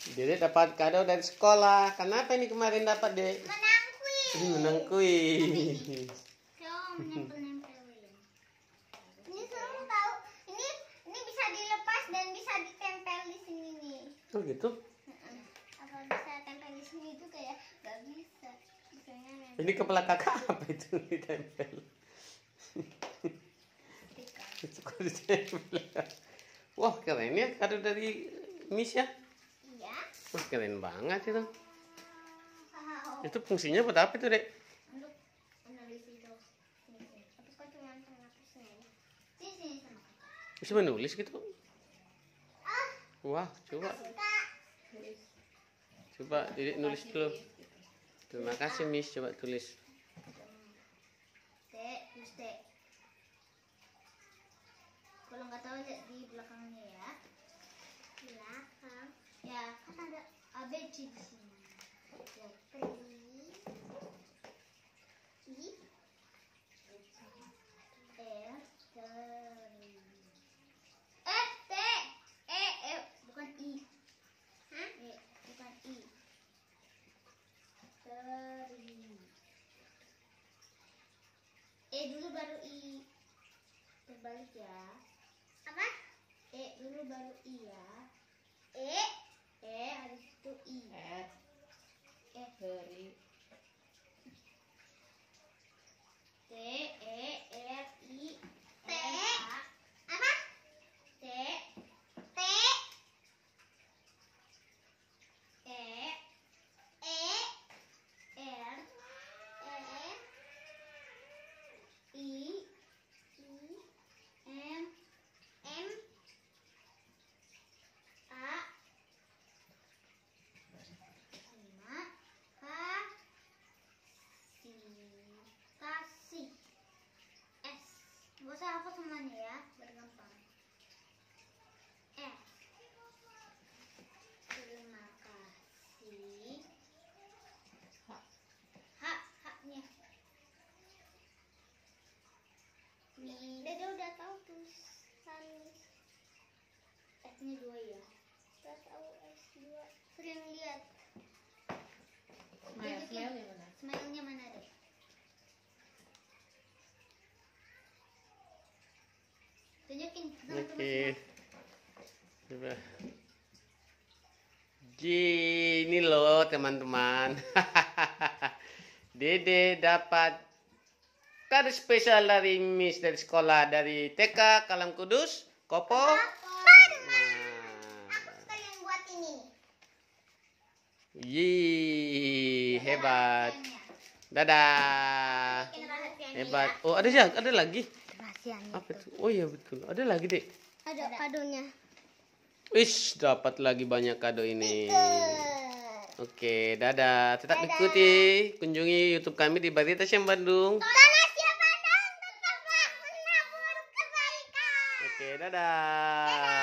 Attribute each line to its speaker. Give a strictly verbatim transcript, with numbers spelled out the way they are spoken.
Speaker 1: Dede dapat kado dari sekolah. Kenapa ini kemarin dapat, Dek?
Speaker 2: Menang kuis.
Speaker 1: Menang kuis.
Speaker 2: Ini seru tahu. Ini ini bisa dilepas dan bisa ditempel di sini nih.
Speaker 1: Oh gitu?
Speaker 2: Apa bisa tempel di sini juga ya? Gak bisa. Bisanya nempel.
Speaker 1: Ini kepala kakak apa itu ditempel? Suka ditempel. Wah keren ya kado dari Miss ya.
Speaker 2: Iya.
Speaker 1: Wah keren banget itu.
Speaker 2: Wow.
Speaker 1: Itu fungsinya buat apa itu, Dek?
Speaker 2: Untuk menulis itu. Sini sini. Tapi kok cuma penghapusnya ya? Sini sini sama kakak.
Speaker 1: Bisa menulis gitu?
Speaker 2: Ah.
Speaker 1: Wah coba.
Speaker 2: Suka.
Speaker 1: Coba Dede nulis dulu. Terima kasih Miss, coba tulis.
Speaker 2: T, terus T. Kalau nggak tahu lihat di belakangnya ya. Belakang. Ya, kan ada A B C di sini. Ya, T, I, R, teri. Eh, T, E, E, bukan I. Hah? E, bukan I. Teri. E dulu baru I. Terbalik ya. Apa? E dulu baru I ya. E. E habis itu I.
Speaker 3: R
Speaker 2: E.
Speaker 3: dari
Speaker 2: T. E. R. I. T. Apa? T. T. E. E. R. E. I. M M A lima K si kasih S nggak usah hafal semuanya ya biar gampang S terima kasih
Speaker 3: H.
Speaker 2: H H-nya nih Dede udah tahu tulisan S-nya dua ya udah tahu S dua sering lihat
Speaker 3: Smile, smile yang mana?
Speaker 2: smile-nya mana deh tunjukin teman-teman
Speaker 1: Oke.
Speaker 2: semua.
Speaker 1: Coba. Gini loh teman-teman. Dede dapat kado spesial dari Miss dari sekolah dari T K Kalam Kudus, Kopo.
Speaker 2: Aku sekalian buat ini
Speaker 1: Yih, hebat.
Speaker 2: rahasianya.
Speaker 1: Dadah.
Speaker 2: Bikin rahasianya
Speaker 1: Hebat.
Speaker 2: ya.
Speaker 1: Oh, ada ya? Ada lagi?
Speaker 2: Rahasianya
Speaker 1: Apa itu? Oh iya betul. Ada lagi, Dek.
Speaker 2: ada kadonya
Speaker 1: Wis, dapat lagi banyak kado ini.
Speaker 2: Stiker.
Speaker 1: Oke, dadah. Tetap
Speaker 2: Dadah.
Speaker 1: ikuti, kunjungi YouTube kami di Barita Syam Bandung.
Speaker 2: Tanah siapa dan tetaplah menabur kebaikan.
Speaker 1: Oke, dadah.